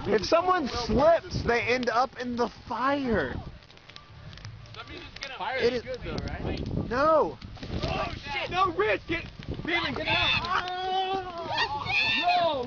If someone slips, they end up in the fire. Fire It is is good though, right? no. Oh shit! No, Rich, get out!